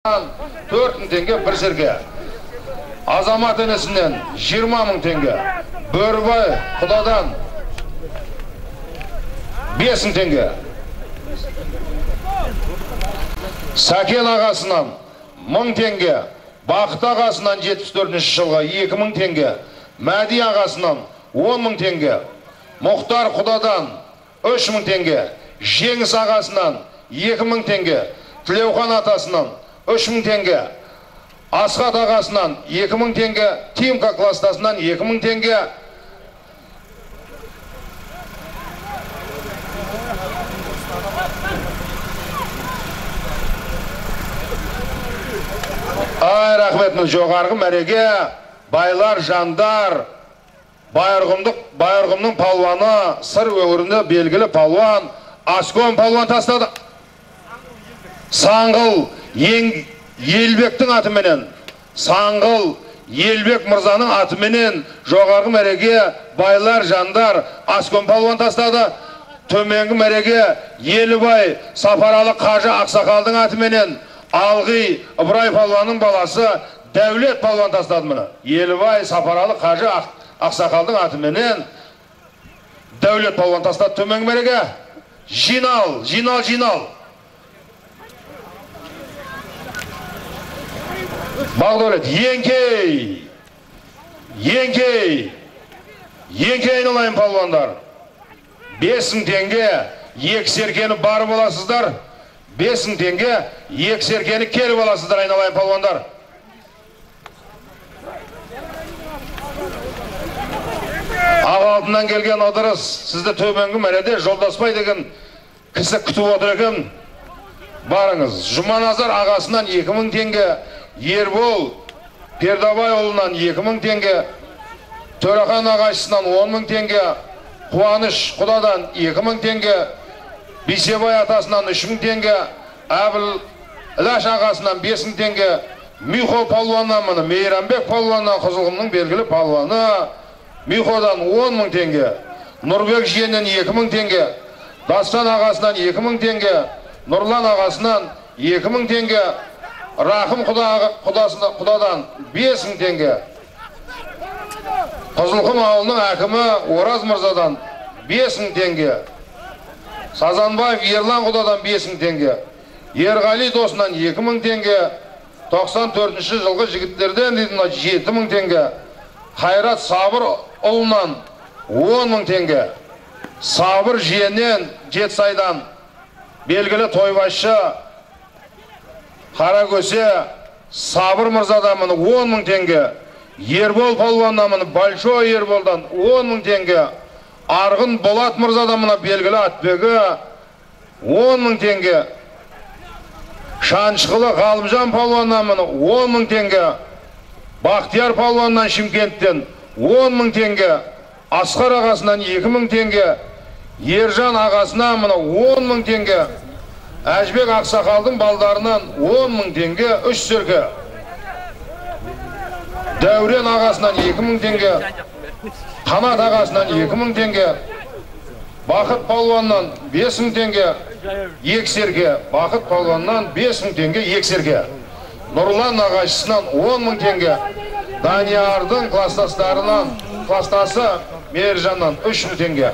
4.000 теңге бір серке. Азамат енесінен 20.000 теңге. Бөрібай құдадан 5.000 теңге. Сәкен ағасынан 1000 теңге. Бақыт ағасынан 74-ші жылға 2000 теңге. Мәди ағасынан 10.000 теңге. Мұхтар құдадан 3000 теңге. Жеңіс ағасынан 2000 теңге. Тілеухан атасынан 3000 теңге. Асхат ағасынан 2000 теңге. Тимка кластасынан 2000 теңге. Ай, рахметіміз жоғарғы мәреге, байлар, жандар, Байырғымның палуаны, сыр өңірінде белгілі палуан, Аскон палуан тастады. Саңғыл Елбектің атыменен, Саңғыл Елбек мырзаның атыменен жоғарғы мәреге, байлар, жандар, Аскон палуан тастады. Төменгі мәреге, Елібай Сапаралы Қажы Ақсақалдың атыменен, Алғи Ыбырай палуанның баласы Дәулет палуан тастады мұны. Елібай Сапаралы Қажы Ақсақалдың атыменен Дәулет палуан тастады. Төменгі мәреге, жинал. Бағдолет, еңкей айналайын палуандар. 5000 теңге, 2 серкені барып оласыздар. 5000 теңге, 2 серкені келіп оласыздар, айналайын палуандар. Ақ алтынан келген одырыс, сізді төменгі мәреде Жолдасбай деген кісі күтіп отыр екен. Барыңыз. Жұманазар ағасынан 2000 теңге, Ербол Пердабай ұлынан 2000 теңге, Төрахан ағашысынан 10.000 теңге, Қуаныш құдадан 2000 теңге, Бейсебай атасынан 3000 теңге, Әбіл Ләш ағасынан 5000 теңге, Михо палуаннан мұны, Мейрамбек палуаннан Қызылғымның белгілі палуаны, Миходан 10.000 теңге, Нұрбек жиеннен 2000 теңге, Дастан ағасынан 2000 теңге, Нұрлан ағасынан 2000 теңге, Рахым құдадан 5000 теңге, Қызылқұм ауылының әкімі Ораз мырзадан 5000 теңге, Сазанбаев Ерлан құдадан 5000 теңге, Ерғали досынан 2000 теңге, 94-ші жылғы жігіттерден 7000 теңге, Қайрат Сабыр ұлынан 10.000 теңге, Сабыр жиеннен Жетсайдан белгілі тойбасшы Қаракөсе Сабыр мырзадан 10.000 теңге, Ербол палуаннан Большой Ерболдан 10.000 теңге, Арғын Болат мырзадан белгілі Атбегі 10.000 теңге, Шаншқылы Ғалымжан палуаннан 10.000 теңге, Бақтияр палуаннан Шымкенттен 10.000 теңге, Асқар ағасынан 2000 теңге, Ержан ағасынан 10.000 теңге, Әжбек Ақсақалдың балдарынан 10.000 теңге, 3 серке. Дәурен ағасынан 2000 теңге, Қанат ағасынан 2000 теңге, Бақыт палуаннан 5000 теңге, 2 серке. Бақыт палуаннан 5000 теңге, 2 серке. Нұрлан ағашысынан 10.000 теңге, Даниярдың кластасы Мейіржаннан 3000 теңге.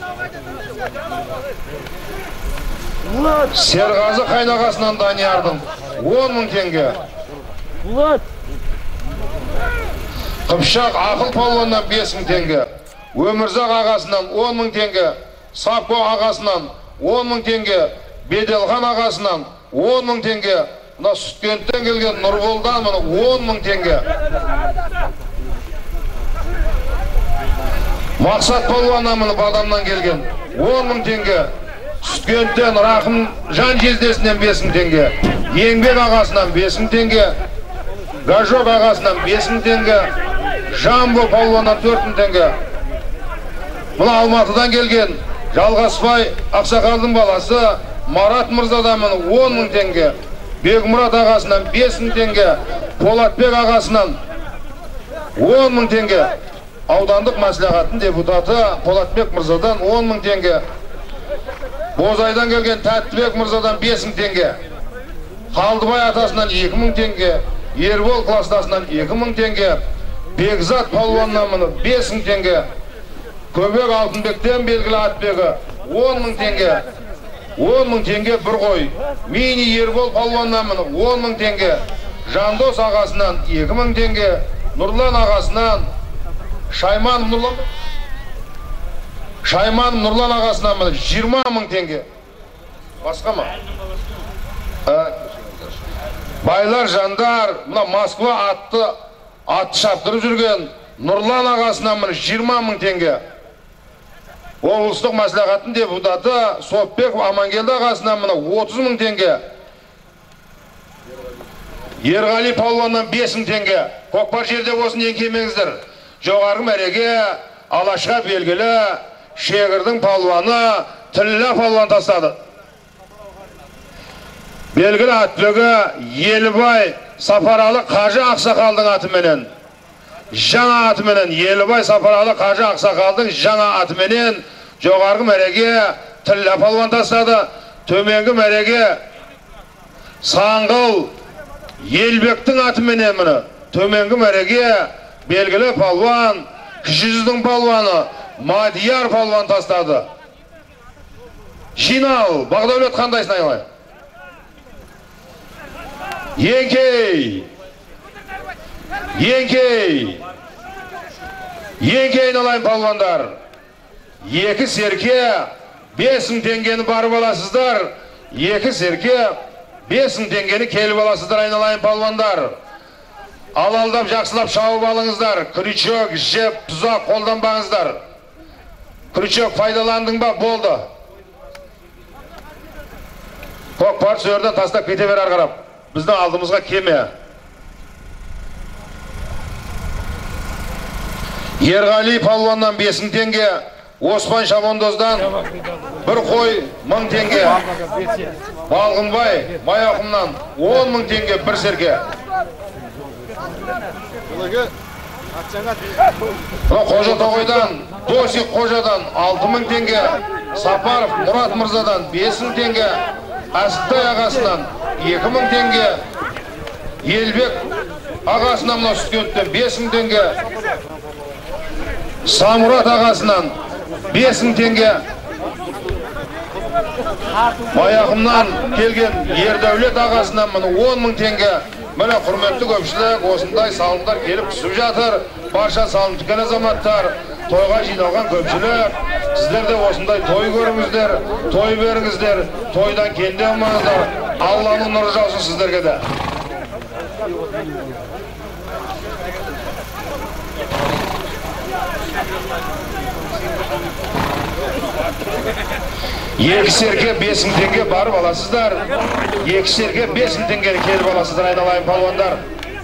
Серғазы қайнағасынан Даниярдың 10.000 теңге. Қыпшақ Ақыл палуаннан 5000 теңге. Өмірзақ ағасынан 10.000 теңге. Сапко ағасынан 10.000 теңге. Беделхан ағасынан 10.000 теңге. Сүткенттен келген Нұрболдан 10.000 теңге. Мақсат палуаннан Бадамнан келген 10.000 теңге. Сүткенттен Рахым Жан жездесінен 5000 теңге. Еңбек ағасынан 5000 теңге. Гажок ағасынан 5000 теңге. Жамбо палуаннан 4000 теңге. Мұна Алматыдан келген Жалғасбай Ақсақалдың баласы Марат мырзадан 10.000 теңге. Бегмұрат ағасынан 5000 теңге. Полатбек ағасынан 10.000 теңге. Аудандық мәслихаттың депутаты Полатбек мырзадан 10.000 теңге. Бозайдан келген Тәттібек мырзадан 5000 теңге. Қалдыбай атасынан 2000 теңге, Ербол кластасынан 2000 теңге, Бекзат палуаннан міне 5000 теңге, Көбек Алтынбектен белгілі атбегі 10.000 теңге, 10.000 теңге бір қой. Мини Ербол палуаннан міне 10.000 теңге, Жандос ағасынан 2000 теңге, Нұрлан ағасынан Шайман Нұрлан ағасынан 20.000 теңге. Басқа ма? Байлар жандар, мына Москва атты шаптырып жүрген Нұрлан ағасынан 20.000 теңге. Облыстық мәслихаттың депутаты Сопбеков Амангелді ағасынан 30.000 теңге. Ерғали палуаннан 5.000 теңге. Көкпар жерде болсын ең кемеңіздер. Жоғарғы мәреге Алашқа белгілі Шегірдің палуаны Тілла палуан тастады. Белгілі атбегі Елібай Сапаралы Қажы Ақсақалдың атыменен, жаңа атыменен, Елібай Сапаралы Қажы Ақсақалдың жаңа атыменен жоғарғы мәреге Тілла палуан тастады. Төменгі мәреге Саңғыл Елбектің атыменен міне төменгі мәреге белгілі палуан, кіші жүздің палуаны Мадияр палуан тастады. Жинал, Бағдәулет қандайсын айлай? Еңкей алайын палуандар. Екі серке 5000 теңгені барып аласыздар. Екі серке 5000 теңгені келіп аласыздар айналайын палуандар. Алалдап жақсылап шауып алыңыздар. Крючок, жеп, тұзақ қолданбаңыздар. Крючок пайдаландың ба? Болды. Көкпар сөрден тастап кете бер арғарап. Біздің алдымызға кеме. Ерғали палуаннан 5000 теңге, Оспан Шабондоздан бір қой 1000 теңге, Балғынбай Майақымнан 10.000 теңге бір серке. Қожатоғайдан, Досик Қожадан 6000 теңге, Сапаров Мұрат Мырзадан 5000 теңге, Асықтай ағасынан 2000 теңге, Елбек ағасынан мына сүткеттен 5000 теңге, Самұрат ағасынан 5000 теңге, Майақымнан келген Ердәулет ағасынан 10.000 теңге. Міне құрметті көпшілік, осындай салымдар келіп түсіп жатыр. Барша салым тіккен азаматтар, тойға жиналған көпшілік, сіздер де осындай той көріңіздер, той беріңіздер, тойдан кенде алмаңыздар. Алланың нұры жаусын сіздерге де. Екі серке 5000 теңге барып аласыздар. Екі серке 5000 теңгені келіп аласыздар айналайын палуандар.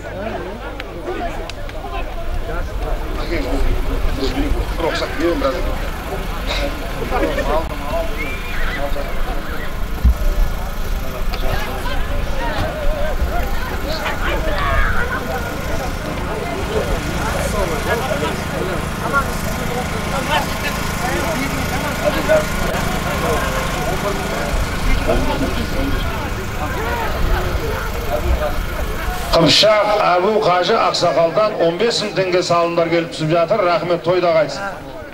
Қыпшақ Әбу Қажы Ақсақалдан 15.000 теңге салымдар келіп түсіп жатыр. Рахмет, тойда қайтсын.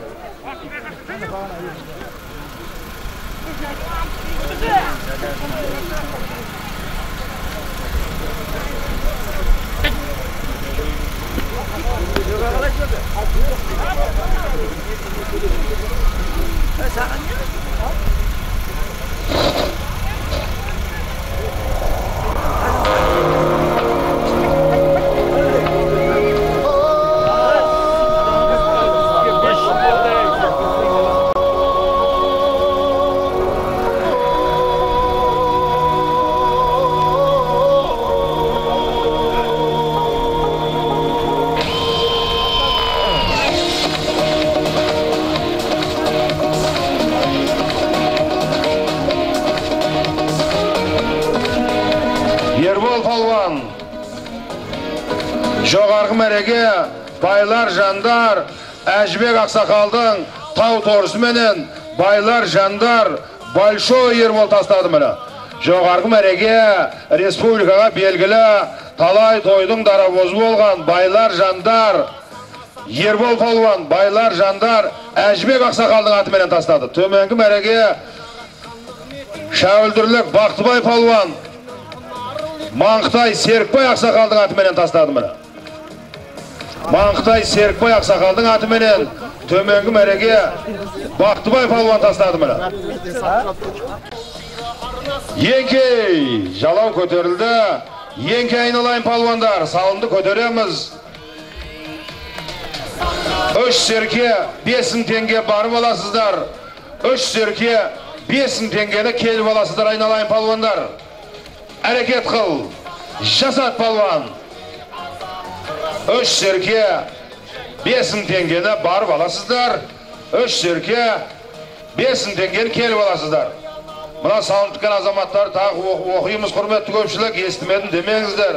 Жоғарғы мәреге байлар жандар Әжібек Ақсақалдың тау торысы менен байлар жандар большой Ербол тастады мені. жоғарғы мәреге республикаға белгілі талай тойдың дарабозы болған байлар жандар Ербол палуан, байлар жандар Әжібек ақсақалдың атыменен тастады. Төменгі мәреге Шәуілдірлік Бақтыбай палуан Маңқытай Серікбай ақсақалдың атыменен тастады мына. Маңқытай Серікбай ақсақалдың атыменен төменгі мәреге Бақтыбай палуан тастады мына. Еңкей жалау көтерілді. Еңкей айналайын палуандар, салынды көтереміз. 3 серке 5000 теңге барып аласыздар. 3 серке 5000 теңгені келіп аласыздар айналайын палуандар. Әрекет қыл, жасат палуан. 3 серке 5000 теңгені барып аласыздар. 3 серке 5000 теңгені келіп аласыздар. Мына салынып кеткен азаматтар тағы оқимыз, құрметті көпшілік, естімедім демеңіздер.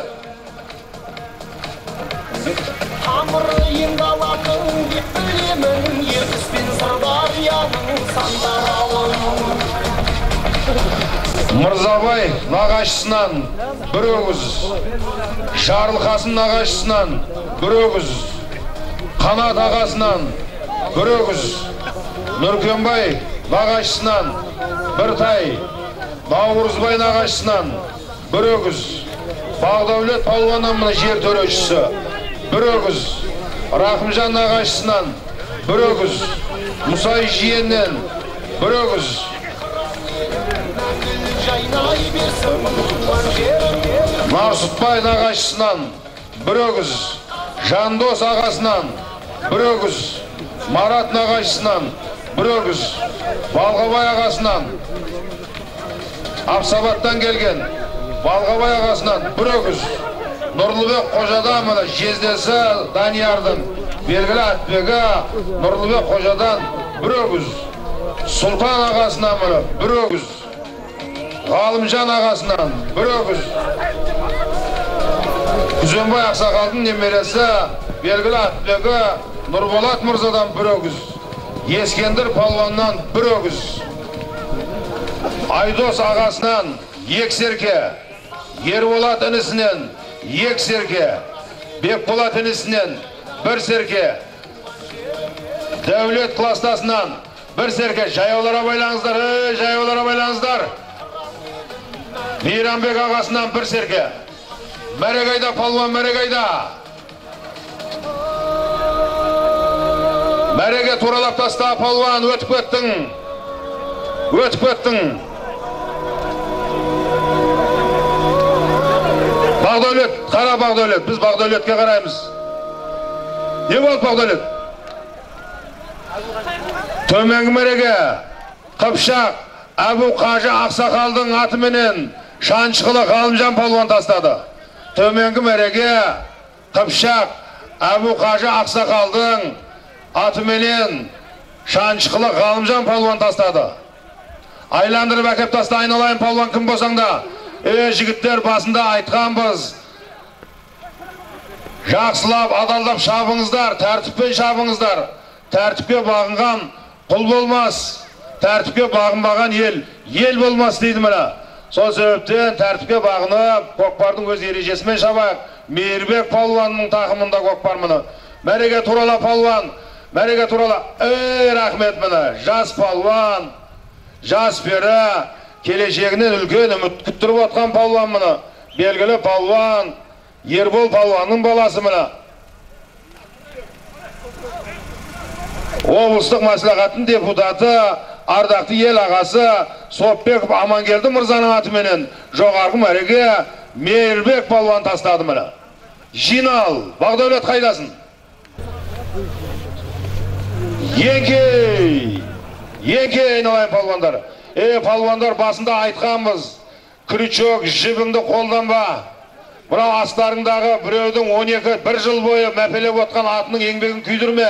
Мырзабай нағашысынан бір өгіз, Жарылқасын нағашысынан бір өгіз, Қанат ағасынан бір өгіз, Нұркенбай нағашысынан бір тай, Наурызбай нағашысынан бір өгіз, Бағдәулет палуаннан мына жер төрешісі бір өгіз, Рахымжан нағашысынан бір өгіз, Мұсай жиеннен бір өгіз, Марсұтбай нағашысынан бір өгіз, Жандос ағасынан бір өгіз, Марат нағашысынан бір өгіз, Балғабай ағасынан, Апсабаттан келген Балғабай ағасынан бір өгіз, Нұрлыбек қожадан мына жездесі Даниярдың белгілі атбегі Нұрлыбек қожадан бір өгіз, Сұлтан ағасынан мына бір өгіз, Ғалымжан ағасынан бір өгіз, Күзенбай ақсақалдың немересі белгілі атбегі Нұрболат мырзадан бір өгіз, Ескендір палуаннан бір өгіз, Айдос ағасынан екі серке, Ерболат інісінен екі серке, Бекболат інісінен бір серке, Дәулет кластасынан бір серке. Жаяулара байлаңыздар, жаяулара байлаңыздар. Мейрамбек ағасынан бір серке. Мәрегайда палуан, Мәрегайда. Мәреге туралап таста палуан, өтіп кеттің. Өтіп кеттің. Бағдәулет, қара Бағдәулет, біз Бағдәулетке қараймыз. Не болды Бағдәулет? Төменгі мәреге Қыпшақ Әбу Қажы ақсақалдың атыменен Шаншықылы Ғалымжан палуан тастады. Төменгі мәреге Қыпшақ Әбу Қажы ақсақалдың атыменен Шаншықылы Ғалымжан палуан тастады. Айландырып әкеп таста айналайын палуан кім болсаңда. Жігіттер басында айтқанбыз. Жақсылап, адалдап шабыңыздар, тәртіппен шабыңыздар. Тәртіпке бағынған құл болмас, тәртіпке бағынбаған ел болмас дейді мына. Сол себептен тәртіпке бағынып, көкпардың өз ережесімен шабақ. Мейірбек палуанның тақымында көкпар мына. Мәреге турала палуан, мәреге турала. Рахмет мына. Жас палуан, жас пері, келешегінен үлкен үміт күттіріп отқан палуан мына. Белгілі палуан, Ербол палуанның баласы мына. Облыстық мәслихаттың депутаты, ардақты ел ағасы Сопбеков Амангелді мырзаның атыменен жоғарғы мәреге Мейірбек палуан тастады мына. Жинал, Бағдәулет қайдасын? Еңкей айналайын палуандар. Палуандар басында айтқанбыз, крючок, жібіңді қолданба. Мынау астарыңдағы біреудің 12 жыл бойы мәпелеп отқан атының еңбегін күйдірме.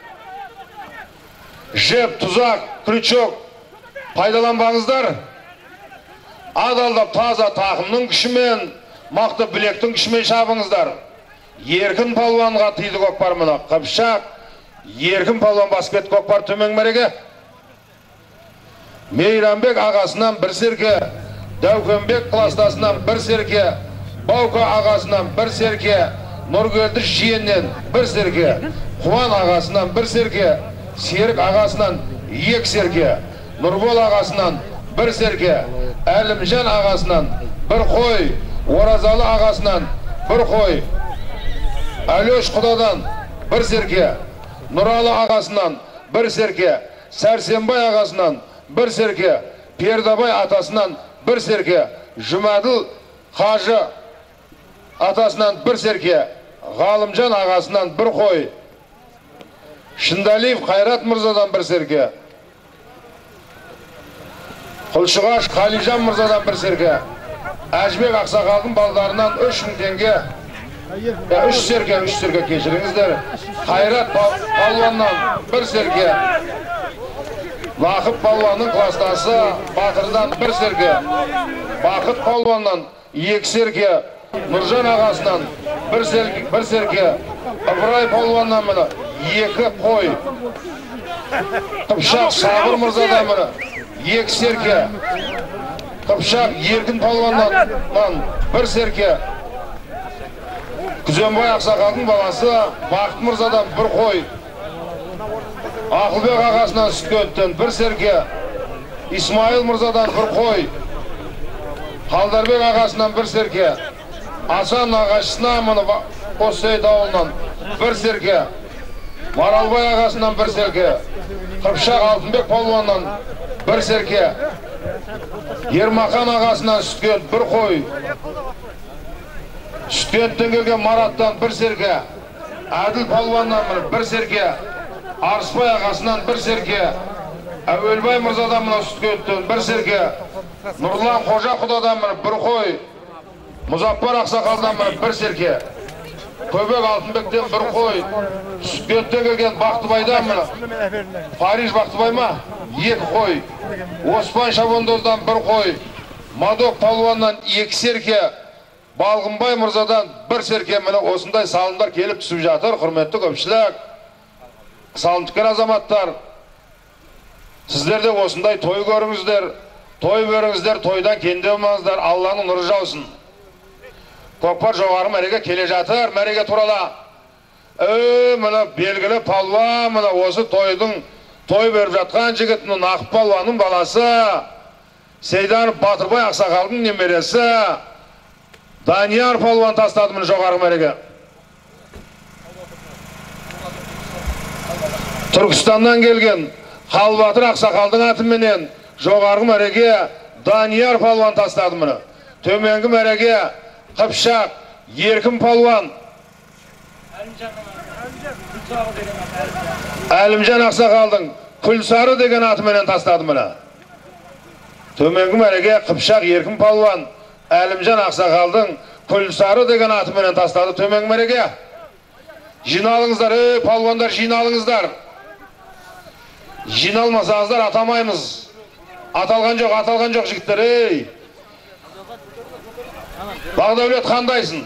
Жеп, тұзақ, крючок пайдаланбаңыздар. Адалдап таза тақымның күшімен, мақты білектің күшімен шабыңыздар. Еркін палуанға тиді көкпар мына. Қыпшақ, еркін палуан басып кетті көкпар төмен мәреге. Мейрамбек ағасынан бір серке, Дәукенбек кластасынан бір серке, Баука ағасынан бір серке, Нұргелді жиеннен бір серке, Қуан ағасынан бір серке, Серік ағасынан екі серке, Нұрбол ағасынан бір серке, Әлімжан ағасынан бір қой, Оразалы ағасынан бір қой, Әлөш құдадан бір серке, Нұралы ағасынан бір серке, Сәрсенбай ағасынан бір серке, Пердабай атасынан бір серке, Жұмадыл қажы атасынан бір серке, Ғалымжан ағасынан бір қой, Шындалиев Қайрат мырзадан бір серке, Құлшығаш Қалижан мырзадан бір серке, Әжбек Ақсақалдың балдарынан 3000 теңге, 3 серке кешіріңіздер, Қайрат палуаннан бір серке, Лақып палуанның кластасы Батырдан бір серке, Бақыт палуаннан 2 серке, Нұржан ағасынан бір серке, Ыбырай палуаннан міне 2 қой, Қыпшақ Сабыр мырзадан міне 2 серке, Қыпшақ Еркін палуаннан бір серке, Күзенбай Ақсақалдың баласы Бақыт мырзадан бір қой, Ақылбек ағасынан Сүткенттен бір серке, Исмайыл мырзадан бір қой, Қалдарбек ағасынан бір серке, Асан ағашысынан мұны Қоссейт ауылынан бір серке, Маралбай ағасынан бір серке, Қыпшақ Алтынбек палуаннан бір серке, Ермақан ағасынан Сүткент бір қой, Сүткенттен келген Мараттан бір серке, Әділ палуаннан бір серке, Арыспай ағасынан бір серке, Әуелбай мырзадан мұны Сүткенттен бір серке, Нұрлан Қожа құдадан бір қой, Мұзаппар Ақсақалдан бір серке, Көбек Алтынбектен бір қой, Сүткенттен келген Бақтыбайдан Париж Бақтыбай ма? 2 қой, Оспан Шабондоздан бір қой, Мадок палуаннан 2 серке, Балғынбай мырзадан бір серке. Міне осындай салымдар келіп түсіп жатыр. Құрметті көпшілік, салымдықкен азаматтар, сіздер де осындай той көріңіздер, той беріңіздер, тойдан кенде болмаңыздар. Алланың нұры жаусын. Көкпар жоғары мәреге келе жатыр, мәреге турала. Міне белгілі палуан, міне осы тойдың той беріп жатқан жігітінің Ақып палуанның баласы, Сейданов Батырбай Ақсақалдың немересі Данияр палуан тастады міне жоғары мәреге. Түркістаннан келген Қалбатыр Ақсақалдың атыменен жоғары мәреге Данияр палуан тастады міне. Төменгі мәреге Қыпшақ Еркін палуан Әлімжан Ақсақалдың Күлсары деген атыменен тастады міне. Төменгі мәреге Қыпшақ Еркін палуан Әлімжан Ақсақалдың Күлсары деген атыменен тастады төменгі мәреге. Жиналыңыздар, палуандар, жиналыңыздар. Жиналмасаңыздар атамаймыз. Аталған жоқ жігіттер, Бағдәулет қандайсың?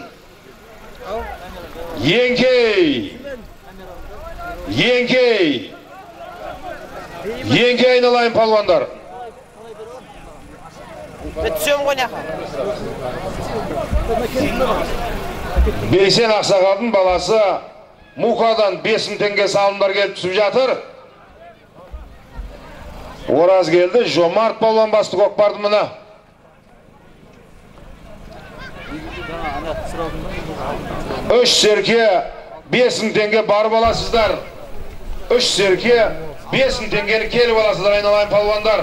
Еңкей айналайын палуандар. Түсем қоняқа. Бейсен Ақсақалдың баласы Мукадан 5000 теңге салымдар келіп түсіп жатыр. Ораз келді, Жомарт палуан басты көкпарды мына. 3 серке 5000 теңге барып аласыздар. 3 серке 5000 теңгені келіп аласыздар, айналайын палуандар.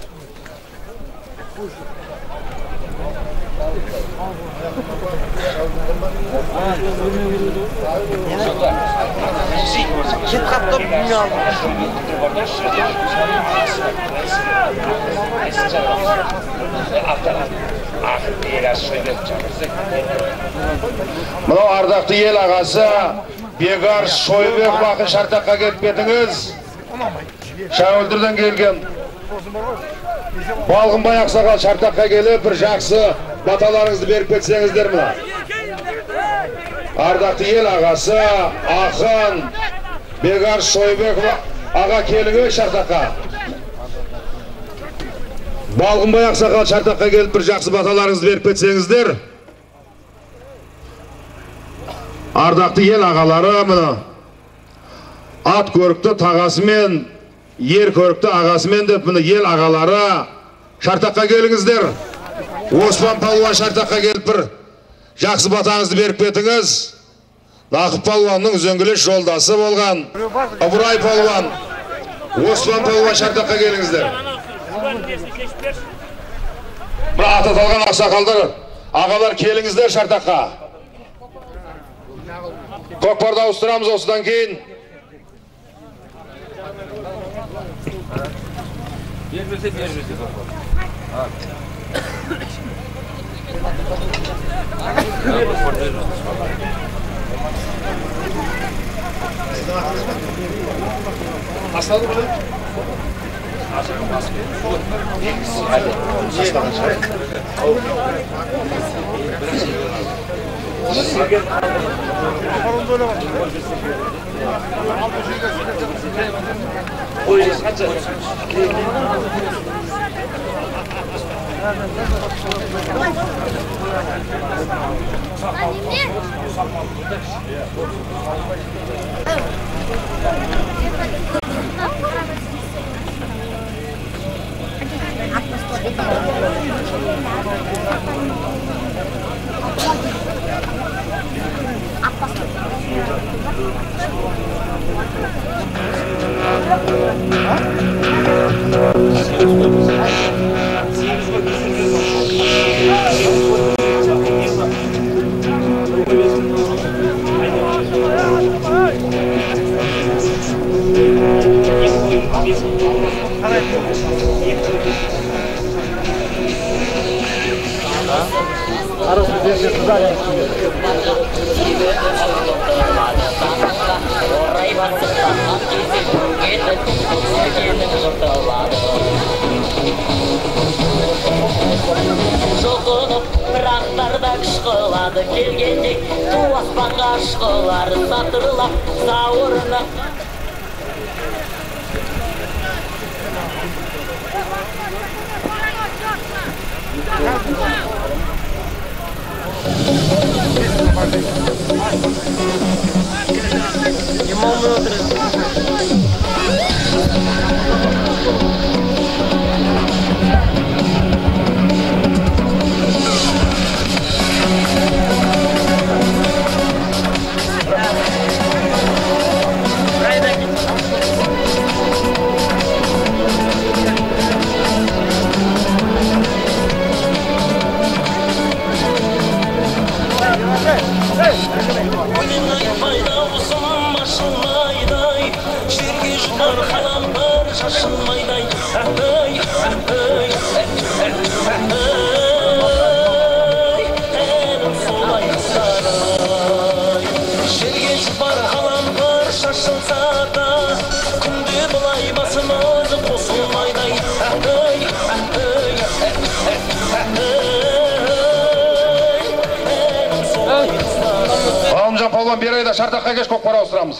Мынау ардақты ел ағасы Бегар Шойбек бақын Шартаққа келіп кетіңіз. Шәуілдірден келген Балғынбай Ақсақал Шартаққа келіп бір жақсы баталарыңызды беріп кетсеңіздер мына. Ардақты ел ағасы ақын Бегар Шойбек аға келіңіз Шартаққа. Балғынбай ақсақал Шартаққа келіп бір жақсы баталарыңызды беріп кетсеңіздер. Ардақты ел ағалары мұны ат көрікті тағасымен, ер көрікті ағасымен деп мұны ел ағалары Шартаққа келіңіздер. Оспан палуан Шартаққа келіп бір жақсы батаңызды беріп кетіңіз. Нақып палуанның үзеңгілес жолдасы болған Ыбырай палуан, Оспан палуан Шартаққа келіңіздер. Бір аты аталған ақсақалдар, ағалар келіңіздер Шартаққа. Көкпарды ауыстырамыз осыдан кейін. Raqlarda qışqıladı kelgende tu aspanğa aşqılar satırlaq savuruna Ғалымжан палуан бер айда Шартаққа кеш көкпар ауыстырамыз.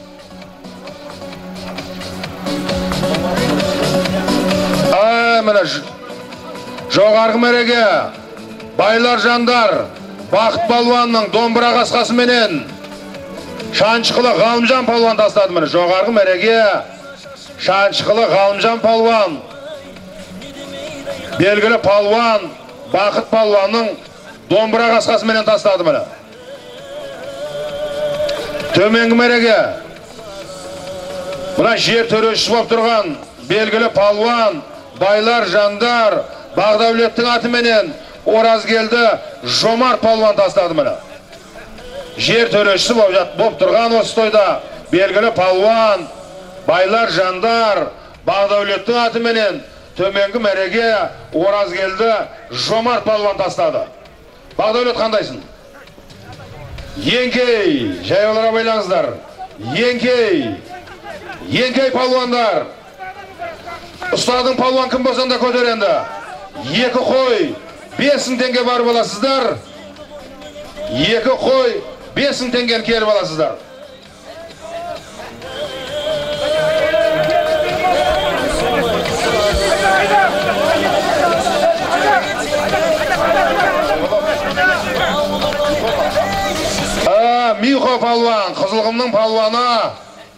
Міне жоғарғы мәреге байлар жандар Бақыт палуанның домбыра қасқасыменен Шаншықылы Ғалымжан палуан тастады. Міне жоғарғы мәреге Шаншықылы Ғалымжан палуан, белгілі палуан Бақыт палуанның домбыра қасқасыменен тастады. Міне төменгі мәреге мына жер төрешісі болып тұрған белгілі палуан байлар жандар Бағдәулеттің атыменен Оразгелді Жомарт палуан тастады. Міне жер төрешісі болып тұрған осы тойда белгілі палуан байлар жандар Бағдәулеттің атыменен төменгі мәреге Оразгелді Жомарт палуан тастады. Бағдәулет қандайсың? Еңкей, жайылара байлаңыздар. Еңкей палуандар. Ұстадың палуан кім болсан да көтеренді. 2 қой 5.000 теңге бар боласыздар. 2 қой 5.000 теңгені келіп аласыздар. Михо палуан, Қызылқұмның палуаны.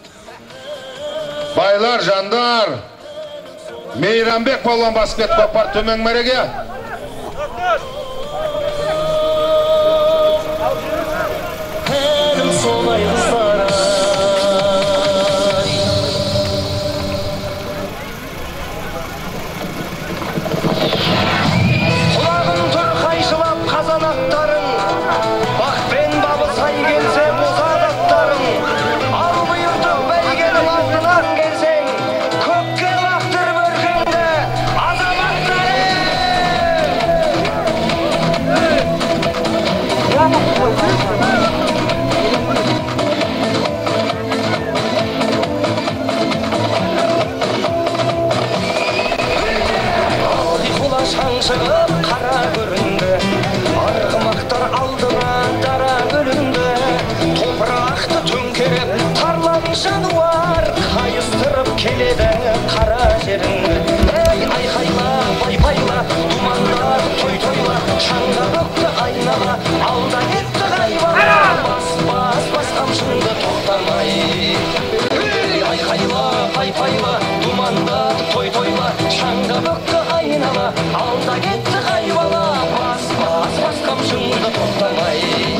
Байлар, жандар. Мейрамбек палуан басып кетіп көкпар төмен мәреге. Әнім солай сарай. Құлағын тұр қайшылап қазанақтарын, бақпен бабы сай келсе бозадақтарын, ал бұйыртып бәйгенің артынан келсең, көкке лақтырып өркенді азаматтарым. Шаңшығып қара көрінді, арғымақтар алдына дара бөлінді, топырақты төңкеріп тарлан жануар қайыстырып келеді қара жеріңді. Ей айқайла, байпайла, думандар той-тойла, шаңға бөкті айнала, алда кетті қайбала, бас қамшыңды тоқтамай. Ей айқайла, байпайла, думандар той-тойла, шаңға бөкті айнала, алда кетті қайбала, бас қамшыңды тоқтамай.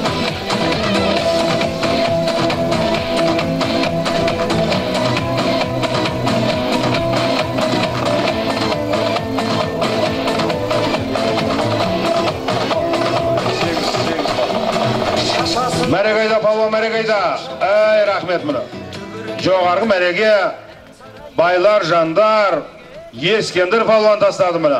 Мәрегайда, палуан мәрегайда. Әй, рахмет мұны. Жоғарғы мәреге байлар, жандар, Ескендір палуан тастады мұны.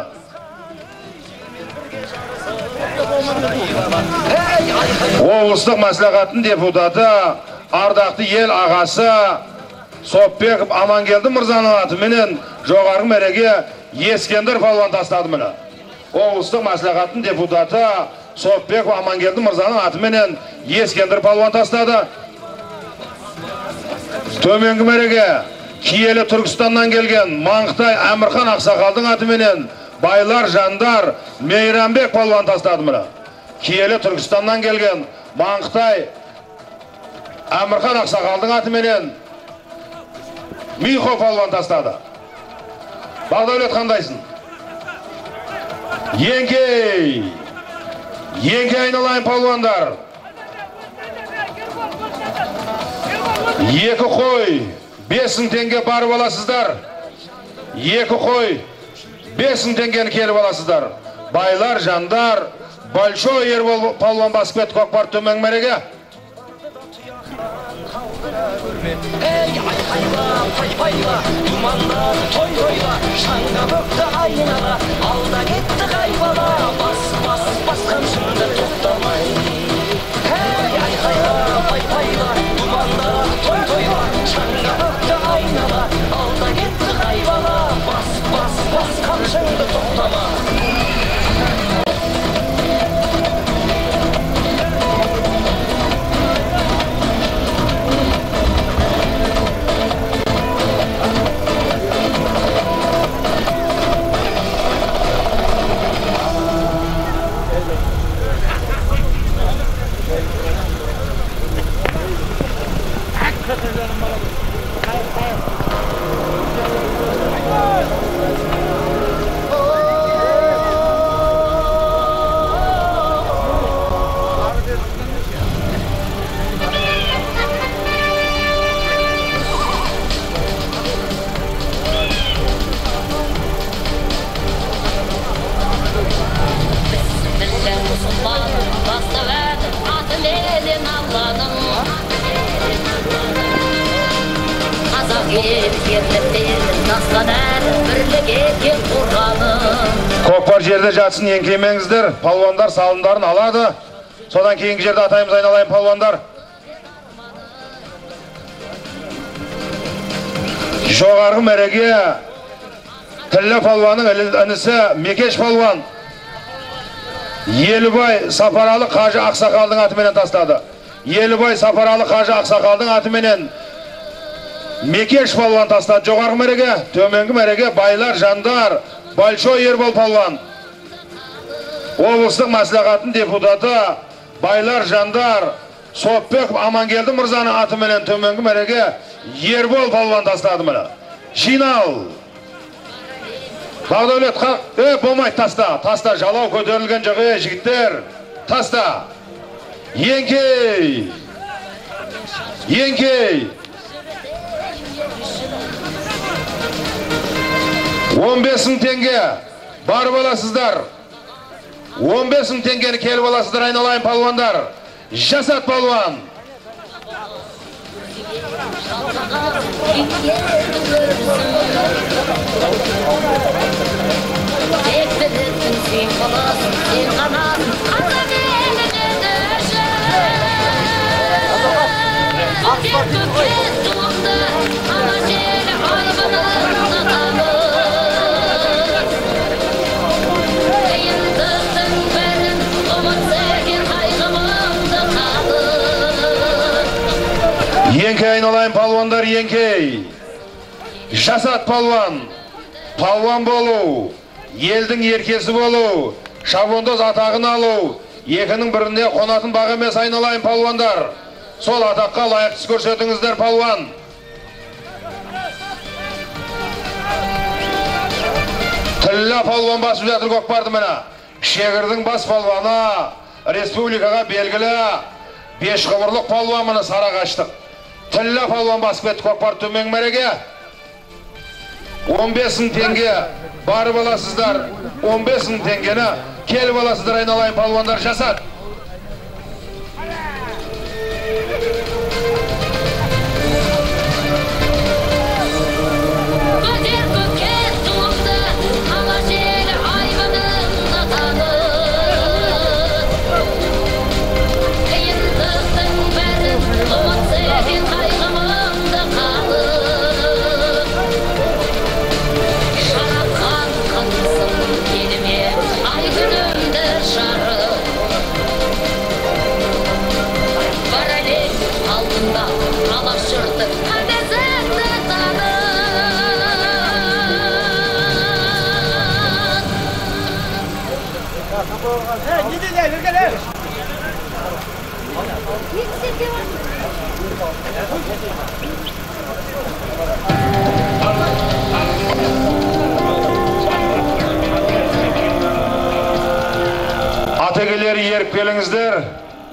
Облыстық мәслихаттың депутаты, ардақты ел ағасы Сопбеков Амангелді мырзаның атыменен жоғарғы мәреге Ескендір палуан тастады мұны. Облыстық мәслихаттың депутаты Сопбеков Амангелді мырзаның атыменен Ескендір палуан тастады. Төменгі мәреге Киелі Түркістаннан келген Маңқтай Әмірхан Ақсақалдың атыменен байлар, жандар, Мейрамбек палуан тастады мұны. Киелі Түркістаннан келген Маңқтай Әмірхан Ақсақалдың атыменен Михо палуан тастады. Бағдәулет қандайсың? Еңке айналайын палуандар. Екі қой 5.000 теңге барып аласыздар. Екі қой 5.000 теңгені келіп аласыздар. Байлар, жандар, большой ербол палуан басып кетті көкпар төмен мәреге. Ей айқайла, пайпайла, думандар той-тойла, шаңға бөкті айнала, алда кетті қайбала, бас қамшыңды тоқтамай. Ей айқайла, пайпайла, думандар той-тойла, шаңға бөкті айнала, алда кетті қайбала, бас қамшыңды тоқтамай. Көкпар жерде жатсын, еңкемеңіздер, палуандар салымдарын алады. Содан кейінгі жерде атайымыз айналайын палуандар. Жоғарғы мәреге Тіллі палуанның інісі Мекеш палуан Елубай Сапаралы Қажы Ақсақалдың атыменен тастады. Елубай Сапаралы Қажы Ақсақалдың атыменен Мекеш палуан тастады. Жоғарғы мәреге, төменгі мәреге байлар, жандар, большой ербол палуан. Облыстық мәслихаттың депутаты, байлар, жандар, Сопбек Амангелді мырзаның аты менен төменгі мәреге Ербол палуан тастады мына. Жинал. Бағдәулет қақ, болмайды таста. Таста жалау көтерілген жағы, жігіттер. Таста. Еңкей. Еңкей. 15.000 теңге. Барып аласыздар. 15.000 теңгені келіп аласыздар, айналайын палуандар. Жасат палуан. Еңкей айналайын палуандар, еңкей. Жасат палуан. Палуан болу, елдің еркесі болу, шабондоз атағын алу, екінің біріне қонатын бақ емес айналайын палуандар. Сол атаққа лайықтыс көрсетіңіздер палуан. Тілла палуан басып жатыр көкпарды мына. Шегірдің бас палуаны, республикаға белгілі, 5 құбырлық палуан мына Сарағаштық. Тілла палуан басып кетті көкпарды төмен мәреге. 15.000 теңге барып аласыздар. 15.000 теңгені келіп аласыздар айналайын палуандар. Жасат. Атегелері еріп келіңіздер.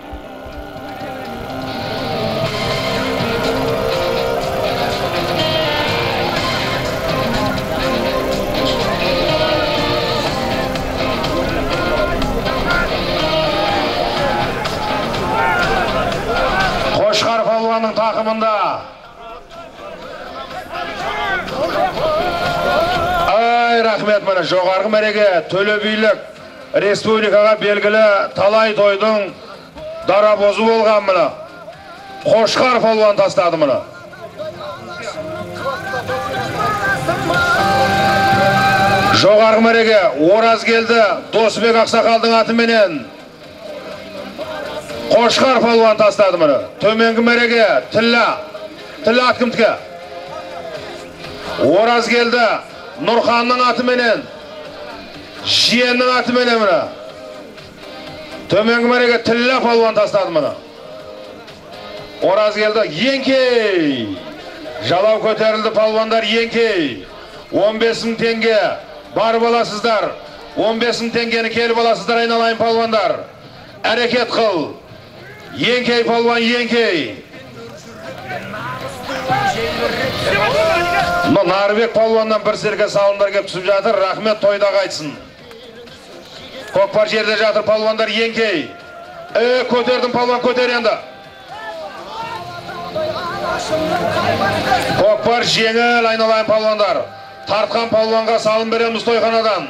Қошқар палуанның тақымында. Ай, рахмет мені. Жоғарғы мәреге Төлебилік республикаға белгілі талай тойдың дарабозы болған мені. Қошқар палуан тастады мені. Жоғарғы мәреге Оразгелді Досбек Ақсақалдың атыменен Қошқар палуан тастады мені. Төменгі мәреге Тілла ат кімдікі? Оразгелді Нұрханның атыменен Жиеннің атыменен мені. Төменгі мәреге Тілла палуан тастады мені. Оразгелді еңкей. Жалау көтерілді палуандар, еңкей. 15.000 теңге барып аласыздар. 15.000 теңгені келіп аласыздар айналайын палуандар. Әрекет қыл. Еңкей палуан, еңкей. Нарбек палуаннан бір серке салымдар кеп түсіп жатыр. Рахмет, тойда қайтсын. Көкпар жерде жатыр палуандар, еңкей. Көтердің палуан, көтер енді. Көкпар жеңіл айналайын палуандар. Тартқан палуанға салым береміз тойханадан.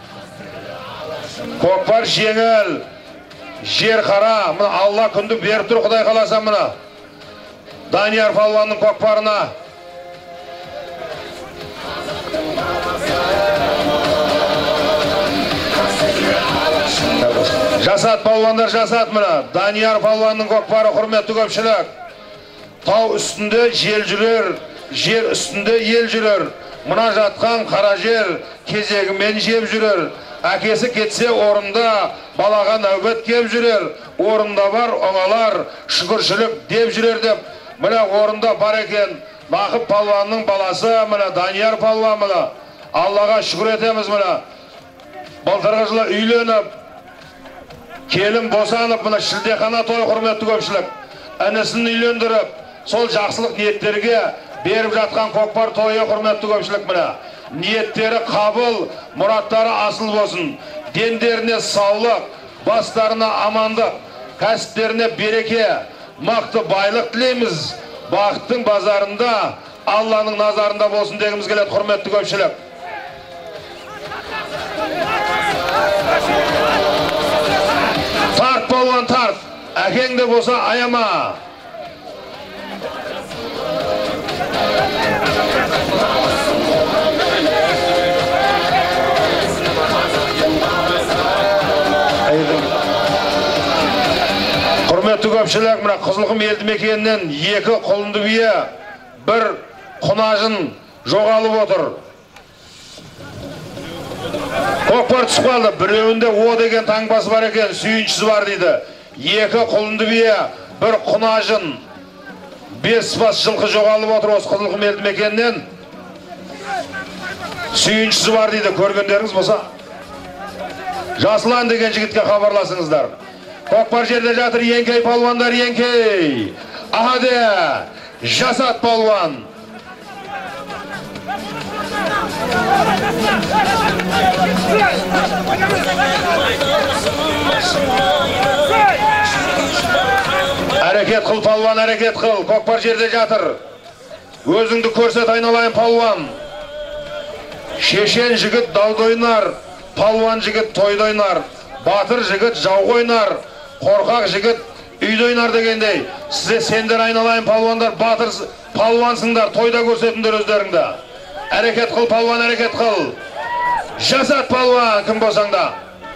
Көкпар жеңіл. Жер қара. Алла күнді беріп тұр, Құдай қаласа мұна. Данияр палуанның көкпарына. Жасат палуандар, жасат мұна. Данияр палуанның көкпары, құрметті көпшілік. Тау үстінде жел жүрер, жер үстінде ел жүрер. Мұна жатқан қара жер кезегімен жеп жүрер. Әкесі кетсе орында балаға нәубет кеп жүрер. орында бар оңалар шүкіршілік деп жүрер деп мына орында бар екен. Нақып палуанның баласы мына Данияр палуан мына Аллаға шүкір етеміз. Мына былтырғы жылы үйленіп келін босанып мына шілдехана той, құрметті көпшілік, інісін үйлендіріп сол жақсылық ниеттерге беріп жатқан көкпар тойы, құрметті көпшілік, мына ниеттері қабыл, мұраттары асыл болсын, дендеріне саулық, бастарына амандық, кәсіптеріне береке, мақты байлық тілейміз. Бақыттың базарында Алланың назарында болсын дегіміз келеді, құрметті көпшілік. Тарт палуан, тарт, әкең де болса аяма. Құрметті көпшілік, мына Қызылқұм елді мекенінен 2 құлынды бие, 1 құнажын жоғалып отыр. Көкпар түсіп қалды. Біреуінде О деген таңбасы бар екен, сүйіншісі бар дейді. 2 құлынды бие, 1 құнажын, 5 бас жылқы жоғалып отыр осы Қызылқұм елді мекенінен. Сүйіншісі бар дейді. Көргендеріңіз болса, Жасылан деген жігітке хабарласыңыздар. Көкпар жерде жатыр, еңкей палуандар, еңкей. Ахаде, Жасат палуан. Әрекет қыл палуан, әрекет қыл. Көкпар жерде жатыр. Өзіңді көрсет, айналайын палуан. Шешен жігіт дауды ойнар, палуан жігіт тойды ойнар, батыр жігіт жауға ойнар, қорқақ жігіт үйді ойнар дегендей. Сізе сендер айналайын палуандар, батыр палуансыңдар, тойда көрсетіңдер өздеріңді. Әрекет қыл палуан, әрекет қыл. Жасат палуан, кім болсаңда.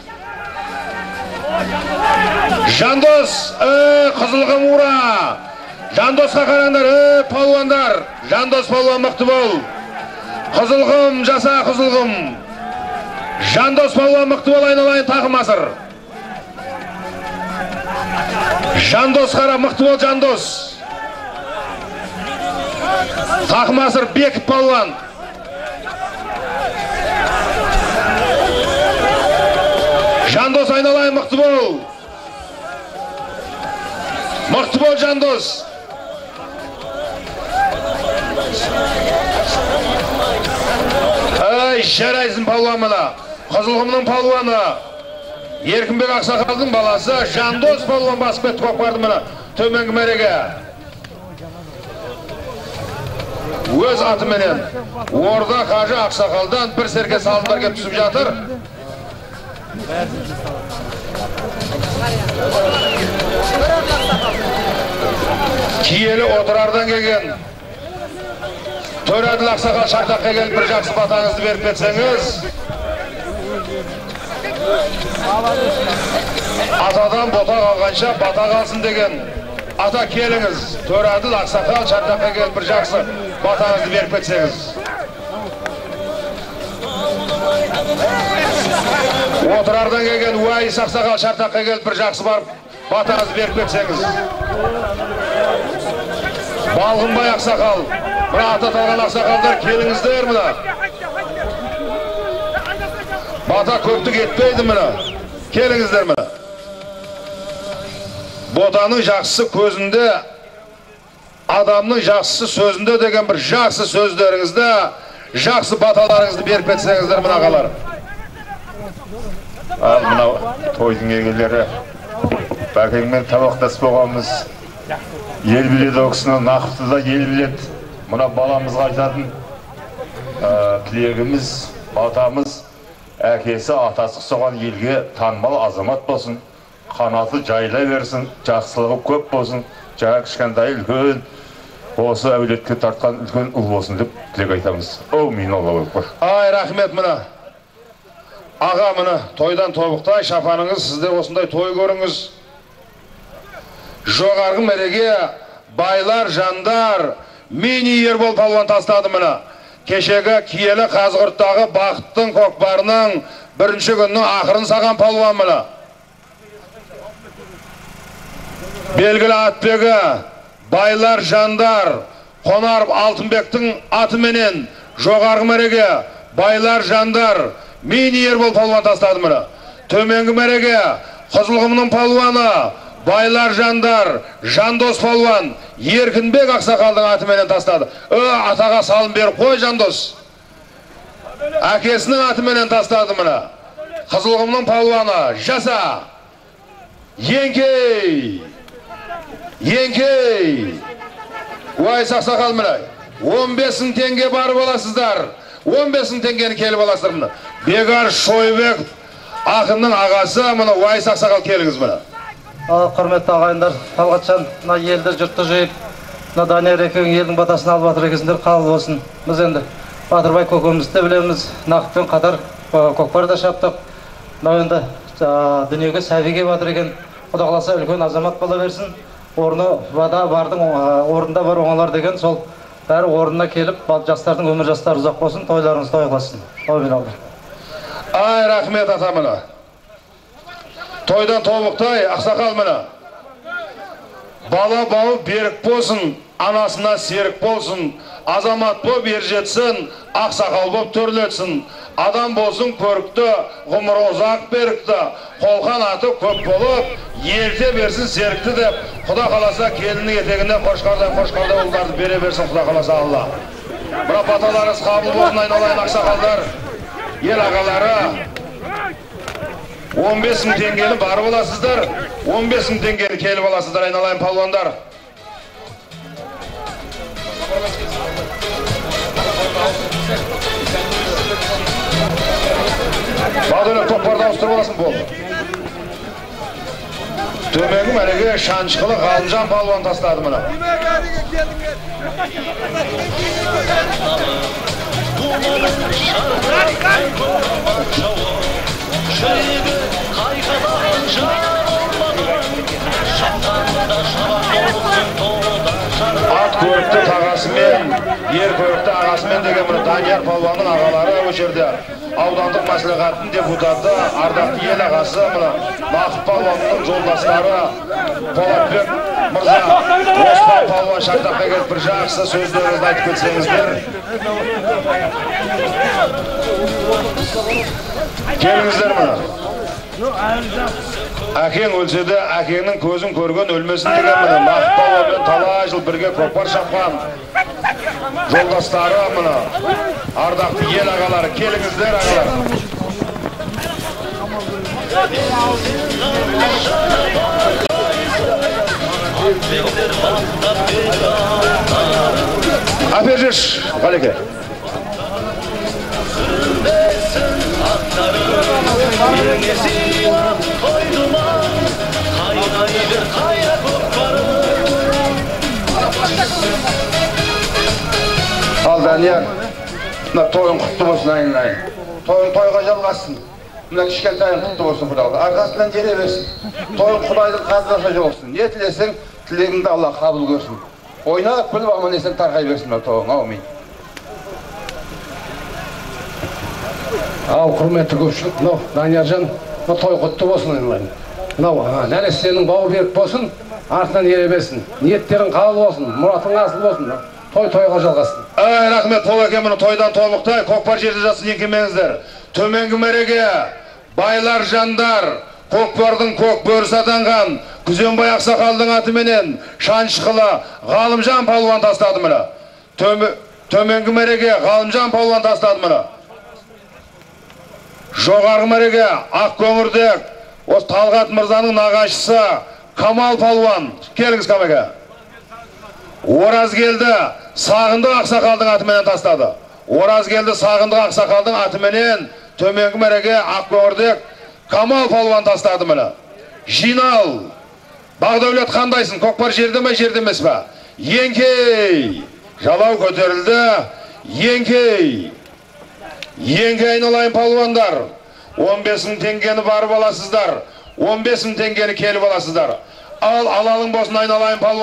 Жандос, Қызылқұм ура. Жандосқа қараңдар, палуандар. Жандос палуан мықты бол. Қызылқұм, жаса Қызылқұм. Жандос палуан мықты бол, айналайын тақым асыр. Жандос қара, мықты бол Жандос. Тақым асыр, Бекіп палуан. Жандос айналайын, мықты бол. Мықты бол Жандос. Жарайсың палуан мына. Қызылқұмның палуаны. Еркінбек Ақсақалдың баласы Жандос палуан басып кетті көкпарды мына. Төменгі мәреге. Өз атыменен Орда Қажы Ақсақалдан бір серке салындар кеп түсіп жатыр. Киелі отырардан келген Төреділ Ақсақал Шартаққа келіп бір жақсы батаңызды беріп кетсеңіз. Атадан бота қалғанша бата қалсын деген ата келіңіз. Төреділ Ақсақал Шартаққа келіп бір жақсы батаңызды беріп кетсеңіз. Отырардан келген Уайыс Ақсақал Шартаққа келіп бір жақсы барып батаңызды беріп кетсеңіз. Балғынбай Ақсақал, мына ата талған ақсақалдар келіңіздер мына. Бата көптік етпейді мына. Келіңіздер мына. Ботаның жақсысы көзінде, адамның жақсысы сөзінде деген бір жақсы сөздеріңізді, жақсы баталарыңызды беріп кетсеңіздер мына қалар. Ал мына тойдың егелері бәкеңмен табақтас болғанымыз. Ел біледі өкісіні, нақыпты да ел біледі. Мұна баламызға айтатын тілегіміз, атамыз, әкесі, атасы соған елге танымал азамат болсын, қанаты жайыла берсін, жақсылығы көп болсын, жаңа кішкентай үлкен, осы әулетке тартқан үлкен ұл болсын деп тілек айтамыз. Әумин Аллаху акбар. Ай, рахмет мына. Аға мына, тойдан тобықтай, шапаныңыз, сізде осындай той көріңіз. Жоғарғы мәреге байлар, жандар, мини Ербол палуан тастады мына. Кешегі киелі Қазығұрттағы бақыттың көкпарының бірінші күннің ақырын саған палуан мына. Белгілі атбегі Байлар Жандар Қонаров Алтынбектің атыменен жоғарғы мәреге Байлар Жандар Мини Ербол палуан тастады мұны. Төменгі мәреге Қызылқұмның палуаны Байлар Жандар Жандос палуан Еркінбек Ақсақалдың атыменен тастады. Атаға салым беріп қой Жандос. Әкесінің атыменен тастады мұны. Қызылқұмның палуаны жаса. Еңкей. Уайс Ақсақал мұны. 15.000 теңге барып аласыздар. 15.000 теңгені келіп аласыздар мұны. Бегар Шойбек ақынның ағасы мұны Уайс Ақсақал келіңіз мұны. Құрметті ағайындар, Талғатжан, елді жұртты жиып, Данияр екеуің елдің батасын алып батыр екесіндер қабыл болсын. Біз енді Батырбай көкемізді білеміз, Нақыппен қатар көкпар да шаптық. Енді дүниеге сәбиге батыр екен, Құда қаласа үлкен азамат бола берсін. Орны бардың орында бар оңалар деген сол бәрі орнына келіп, жастардың өмір жастары ұзақ болсын, тойларыңыз той қылсын. Ай, рахмет атамына. Тойдан тобықтай Ақсақал мұны. Бала бауы берік болсын, анасына серік болсын, азамат боп ержетсін, Ақсақал боп төрлетсін. Адам болсын көрікті, ғұмыры ұзақ берікті, қолқан аты көп болып, ерте берсін серікті деп, Құда қаласа келінің етегінен қошқардан ұлдарды бере берсін Құда қаласа Алла. Бұра баталарыңыз қабыл болсын айналайын Ақсақалдар, ел ағалары. 15.000 теңгені барып аласыздар, 15.000 теңгені келіп аласыздар айналайын палуандар. Бағдөлек тоқпарда ұстырып аласын болды. Төменгі мәреге Шаншықылы Ғалымжан палуан тастады мұны. Ат көрікті тағасымен, ер көрікті ағасымен деген мұны Данияр палуанның ағалары өшерді. Аудандық мәслихаттың депутаты, ардақты ел ағасы мұны Нақып палуанның жолдастары Полатбек мырза, Оспан палуан шартаққа келіп бір жақсы сөздеріңізді айтып кетсеңіздер. Келіңіздер мұны. Әкең өлсе де, әкеңнің көзін көрген өлмесін деген мұны. Нақып палуанмен талай жыл бірге көкпар шапқан жолдастары мұны. Ардақты ел ағалары, келіңіздер ағалар. Апержеш, Ғалеке. Ал Данияр, тойын құтты болсын айналайын. Тойын тойға жалғасын. Мына кішкентайын құтты болсын Құдағалы. Арқасынан жере берсін. Тойын Құдайдың қазынаса жолықсын. Не тілесең, тілегіңді Алла қабыл көрсін. Ойнап күліп аман есен тарқай берсін тойың. Аумин. Ал құрметті көпшілік, Данияржан, той құтты болсын айналайын. Нәлес сенің бауы берік болсын, артынан ере берсін. Ниеттерің қабыл болсын, мұратың асыл болсын. Тойға жалғасын. Ай, рахмет, Пол әкеміні тойдан тобықтай, көкпар жерді жасын екемеңіздер. Төменгі мәреге Байлар Жандар, көкпардың көк бөрісі атанған Күзенбай Ақсақалдың атыменен Шаншықылы Ғалымжан палуан тастады мұны. Төменгі мәреге Ғалымжан палуан тастады мұны. Жоғарғы мәреге Ақкөңірдек, осы Талғат мырзаның нағашысы Камал палуан. Келіңіз Камеге. Оразгелді Сағындық Ақсақалдың атыменен тастады. Оразгелді Сағындық Ақсақалдың атыменен төменгі мәреге Ақкөңірдек Камал палуан тастады мұны. Жинал, Бағдәулет қандайсың, көкпар жерде ме, жерде емес пе? Еңкей, жалау көтерілді, еңкей. Еңкей айналайын палуандар, 15.000 теңгені барып аласыздар, 15.000 теңгені келіп аласыздар. Ал алалың болсын айналайын палуан.